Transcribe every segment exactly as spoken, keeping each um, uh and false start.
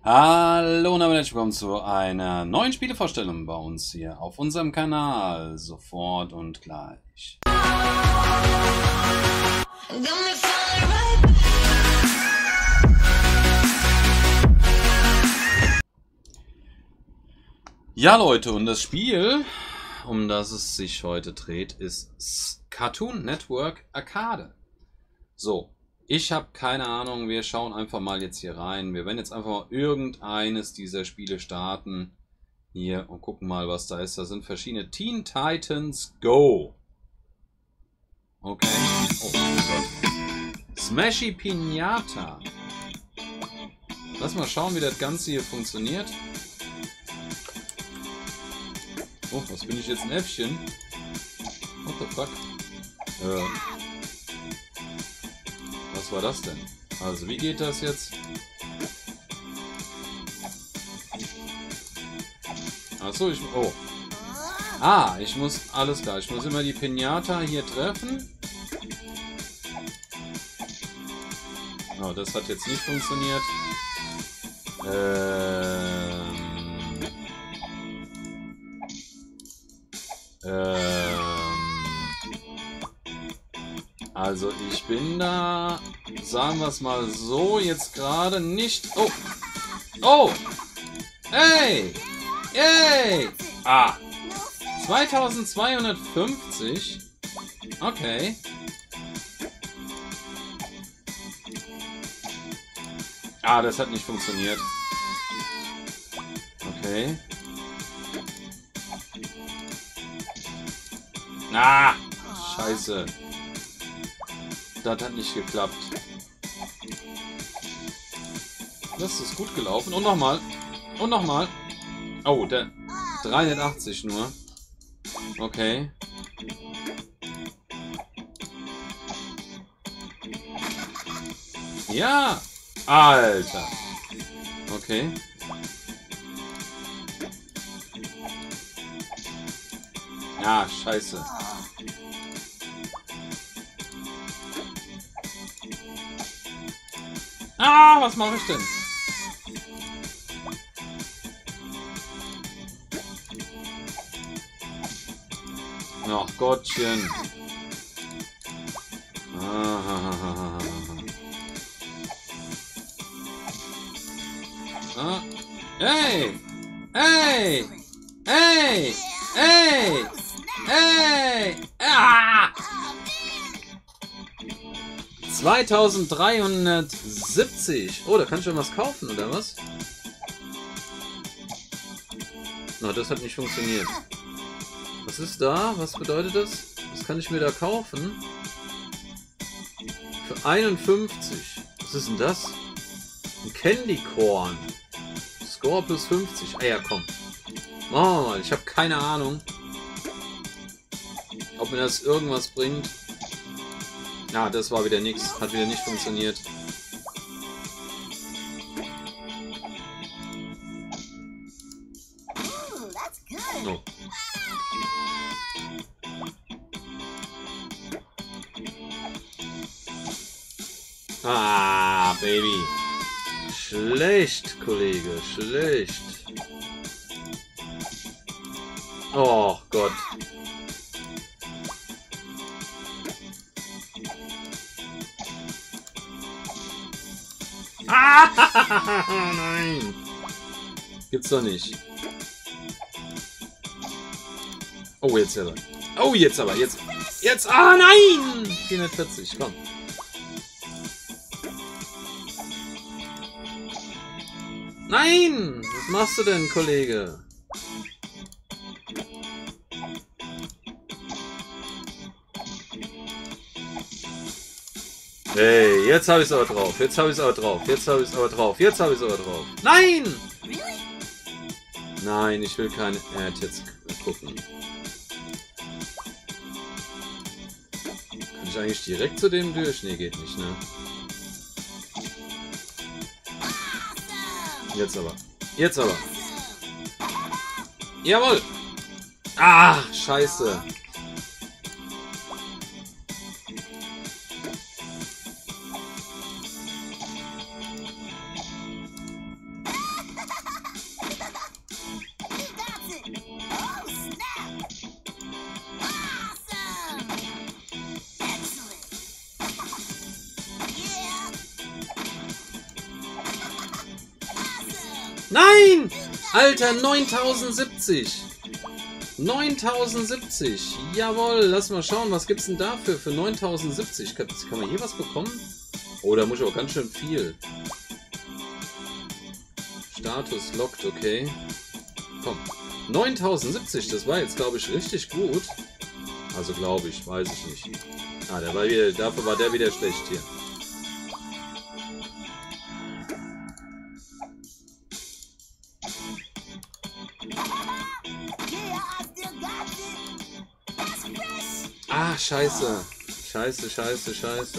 Hallo und herzlich willkommen zu einer neuen Spielevorstellung bei uns hier auf unserem Kanal. Sofort und gleich. Ja Leute, und das Spiel, um das es sich heute dreht, ist Cartoon Network Arcade. So. Ich habe keine Ahnung, wir schauen einfach mal jetzt hier rein. Wir werden jetzt einfach mal irgendeines dieser Spiele starten. Hier und gucken mal, was da ist. Da sind verschiedene Teen Titans Go. Okay. Oh Gott. Smashy Pinata. Lass mal schauen, wie das Ganze hier funktioniert. Oh, was bin ich jetzt, ein Äffchen? What the fuck? Äh... Was war das denn? Also, wie geht das jetzt? Achso, ich... Oh. Ah, ich muss... Alles klar. Ich muss immer die Pinata hier treffen. Oh, das hat jetzt nicht funktioniert. Ähm... Ähm... Also ich bin da, sagen wir es mal so, jetzt gerade nicht... Oh! Oh! Hey! Hey! Ah! zweitausendzweihundertfünfzig? Okay. Ah, das hat nicht funktioniert. Okay. Ah! Scheiße. Das hat nicht geklappt. Das ist gut gelaufen. Und nochmal. Und nochmal. Oh, der dreihundertachtzig nur. Okay. Ja. Alter. Okay. Ja, scheiße. Ah, was mache ich denn? Ach Gottchen. Ah, ah. Hey! Hey! Hey! Hey! Hey! Ah! zweitausenddreihundertsiebzig. Oh, da kann ich schon was kaufen, oder was? Na, no, das hat nicht funktioniert. Was ist da? Was bedeutet das? Was kann ich mir da kaufen? Für einundfünfzig. Was ist denn das? Ein Candy Corn. Score plus fünfzig. Ah ja, komm. Machen wir mal. Ich habe keine Ahnung, ob mir das irgendwas bringt. Ja, das war wieder nichts. Hat wieder nicht funktioniert. Oh. Ah, Baby. Schlecht, Kollege. Schlecht. Oh Gott. Ah, nein. Gibt's doch nicht. Oh, jetzt aber. Oh, jetzt aber. Jetzt. Jetzt. Ah, nein. vierhundertvierzig. Komm. Nein. Was machst du denn, Kollege? Hey, jetzt habe ich es aber drauf. Jetzt habe ich es aber drauf. Jetzt habe ich es aber drauf. Jetzt habe ich es aber drauf. Nein! Nein, ich will keine Ad jetzt gucken. Kann ich eigentlich direkt zu dem durch? Nee, geht nicht, ne? Jetzt aber. Jetzt aber. Jawohl! Ah, scheiße. Nein! Alter, neuntausendsiebzig. neuntausendsiebzig. Jawohl, lass mal schauen, was gibt's denn dafür für neuntausendsiebzig? Kann, kann man hier was bekommen? Oh, da muss ich auch ganz schön viel. Status locked, okay. Komm. neuntausendsiebzig, das war jetzt, glaube ich, richtig gut. Also glaube ich, weiß ich nicht. Ah, der war wieder, dafür war der wieder schlecht hier. Ah, scheiße. Scheiße, scheiße, scheiße.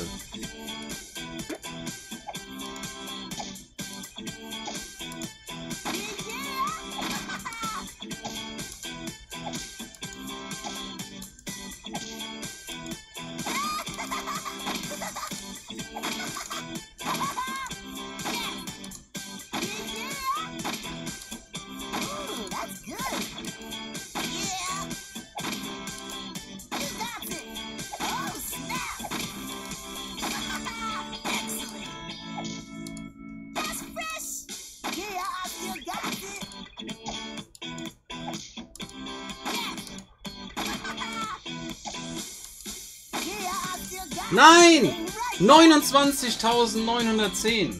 Nein! neunundzwanzigtausendneunhundertzehn.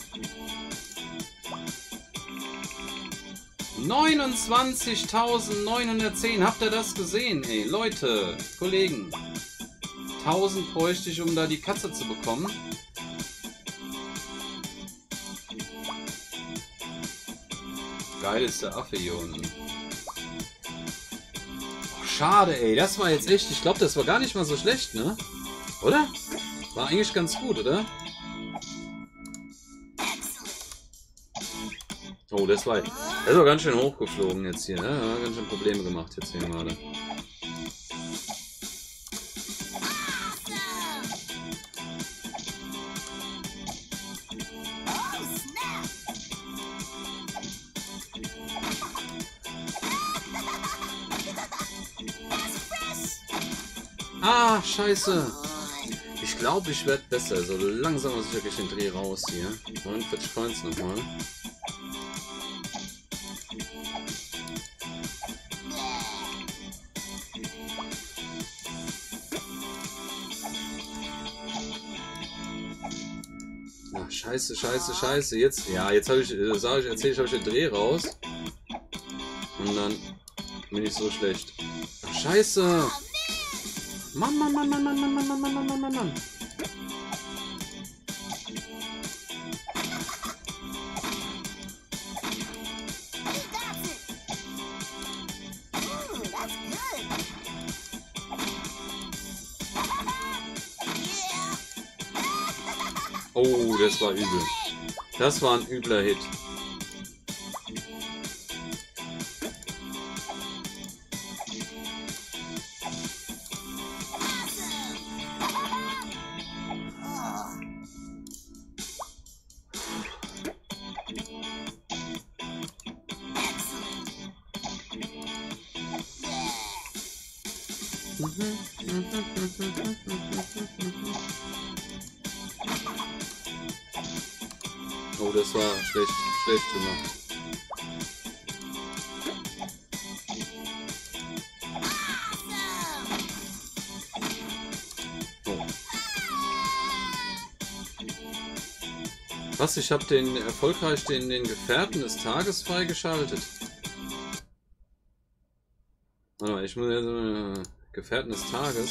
neunundzwanzigtausendneunhundertzehn. Habt ihr das gesehen? Ey, Leute, Kollegen. tausend bräuchte ich, um da die Katze zu bekommen. Geil ist der Affe hier unten. Oh, schade, ey. Das war jetzt echt... Ich glaube, das war gar nicht mal so schlecht, ne? Oder? War eigentlich ganz gut, oder? Oh, das war... Das war ganz schön hochgeflogen jetzt hier, ne? Ja, ganz schön Probleme gemacht jetzt hier gerade. Ah, scheiße. Ich glaube, ich werde besser. So langsam muss ich wirklich den Dreh raus hier. neunundvierzig Coins nochmal. Ach, scheiße, scheiße, scheiße. Jetzt, ja, jetzt habe ich, äh, sage ich, erzähle ich, habe ich den Dreh raus. Und dann bin ich so schlecht. Ach, scheiße. Mann, Mann, Mann, Mann, Mann, Mann, Mann, Mann, Mann, Mann, Mann, Mann, Mann. Oh, das war übel. Das war ein übler Hit. Oh, das war schlecht, schlecht gemacht. Oh. Was? Ich habe den erfolgreich den, den Gefährten des Tages freigeschaltet. Warte mal, ich muss jetzt äh, Gefährten des Tages.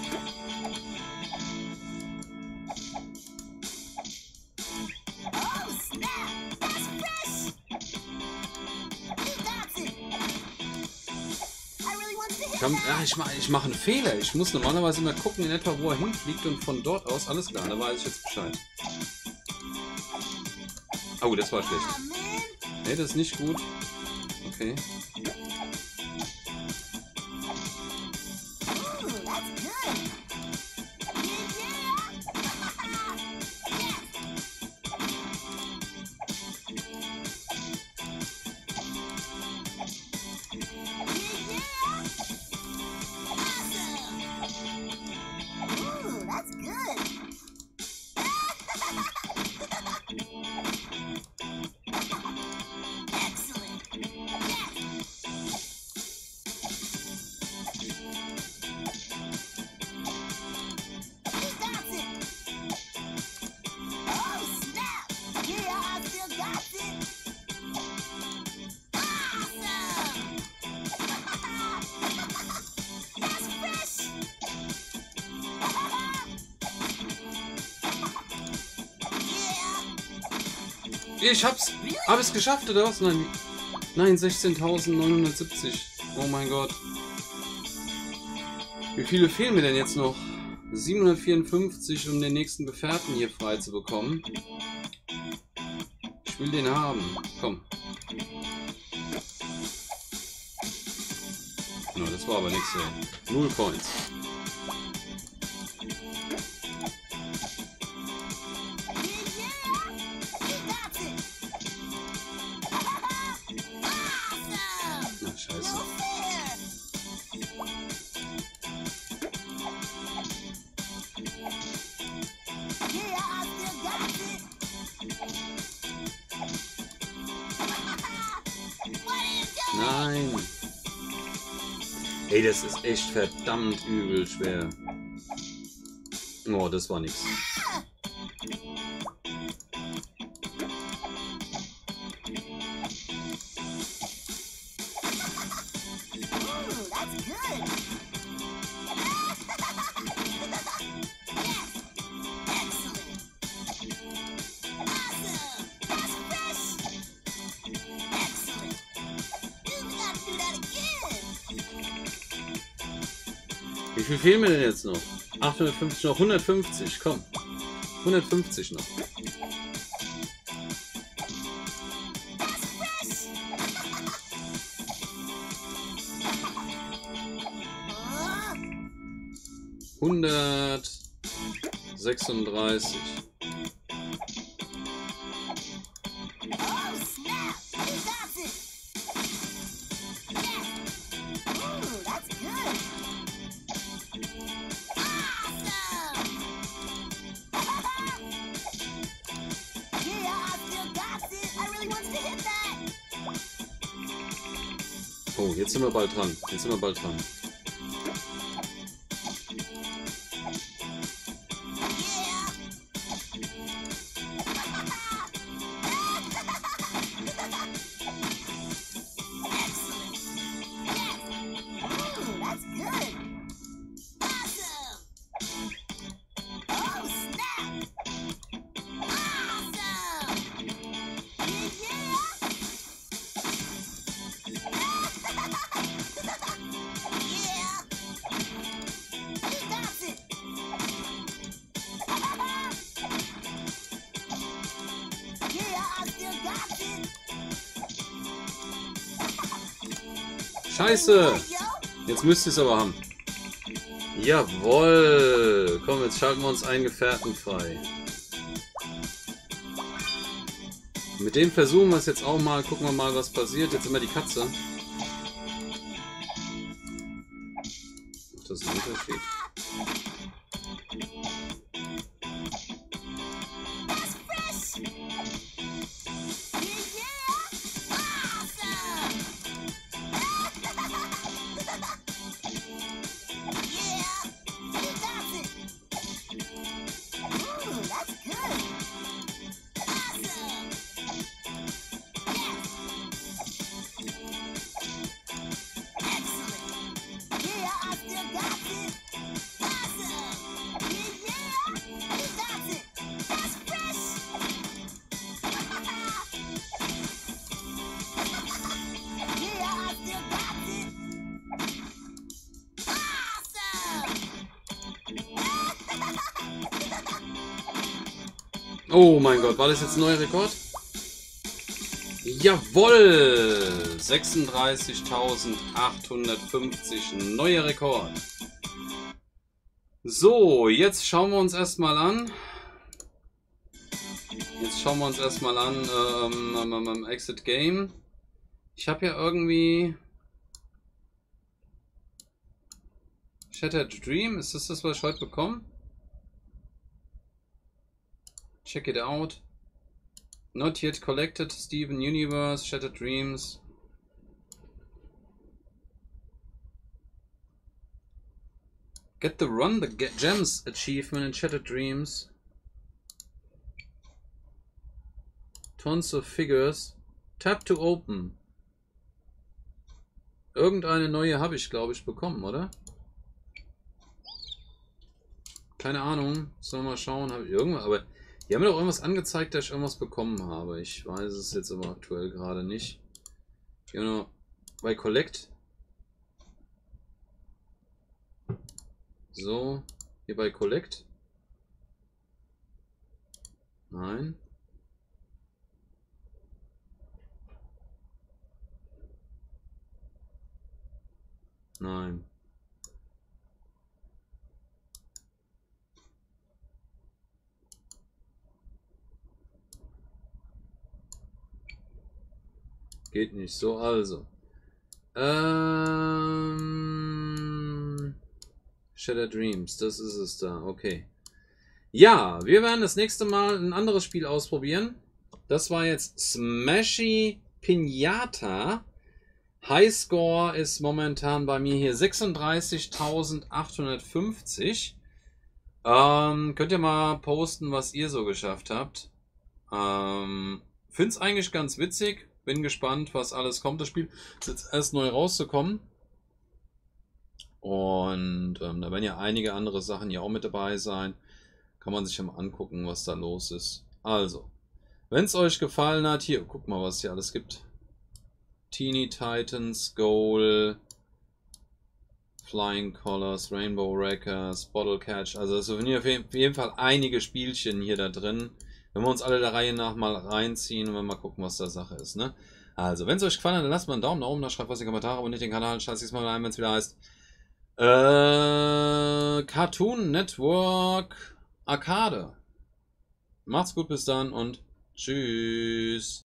Ich, hab, ja, ich, ich mache einen Fehler. Ich muss normalerweise immer gucken, in etwa, wo er hinfliegt und von dort aus, alles klar, da weiß ich jetzt Bescheid. Oh, das war schlecht. Ne, das ist nicht gut. Okay. Ich hab's. Hab es geschafft, oder was? Nein. Nein, sechzehntausendneunhundertsiebzig. Oh mein Gott. Wie viele fehlen mir denn jetzt noch? siebenhundertvierundfünfzig, um den nächsten Gefährten hier frei zu bekommen. Ich will den haben. Komm. No, das war aber nichts, ey. Null Coins. Na, scheiße. Nein. Ey, das ist echt verdammt übel schwer. Oh, das war nix. Wie viel fehlen mir denn jetzt noch? achthundertfünfzig noch, hundertfünfzig, komm. hundertfünfzig noch. hundertsechsunddreißig. Oh, jetzt sind wir bald dran. Jetzt sind wir bald dran. Scheiße! Jetzt müsst ihr es aber haben. Jawohl! Komm, jetzt schalten wir uns einen Gefährten frei. Mit dem versuchen wir es jetzt auch mal. Gucken wir mal, was passiert. Jetzt immer die Katze. Macht das einen Unterschied? Oh mein Gott, war das jetzt ein neuer Rekord? Jawohl! sechsunddreißigtausendachthundertfünfzig, neuer Rekord. So, jetzt schauen wir uns erstmal an. Jetzt schauen wir uns erstmal an, ähm, ähm, ähm, Exit Game. Ich habe ja irgendwie... Shattered Dream, ist das das, was ich heute bekomme? Check it out. Not yet collected. Steven Universe. Shattered Dreams. Get the run the gems achievement in Shattered Dreams. Tons of figures. Tap to open. Irgendeine neue habe ich, glaube ich, bekommen, oder? Keine Ahnung. Sollen wir mal schauen. Habe ich irgendwas, aber Die haben mir doch irgendwas angezeigt, dass ich irgendwas bekommen habe. Ich weiß es jetzt aber aktuell gerade nicht. Hier noch bei Collect. So, hier bei Collect. Nein. Nein. Geht nicht so, also. Ähm, Shattered Dreams, das ist es da, okay. Ja, wir werden das nächste Mal ein anderes Spiel ausprobieren. Das war jetzt Smashy Pinata. Highscore ist momentan bei mir hier sechsunddreißigtausendachthundertfünfzig. Ähm, könnt ihr mal posten, was ihr so geschafft habt. Ähm, Finde es eigentlich ganz witzig. Bin gespannt, was alles kommt. Das Spiel ist jetzt erst neu rauszukommen. Und ähm, da werden ja einige andere Sachen hier auch mit dabei sein. Kann man sich ja mal angucken, was da los ist. Also, wenn es euch gefallen hat, hier, guckt mal, was hier alles gibt. Teeny Titans, Goal, Flying Colors, Rainbow Wreckers, Bottle Catch. Also es sind auf jeden Fall einige Spielchen hier da drin. Wenn wir uns alle der Reihe nach mal reinziehen und mal gucken, was da Sache ist. Ne? Also, wenn es euch gefallen hat, dann lasst mal einen Daumen nach oben, da schreibt was in die Kommentare, abonniert den Kanal, schaltet es mal rein, wenn es wieder heißt äh, Cartoon Network Arcade. Macht's gut bis dann und tschüss.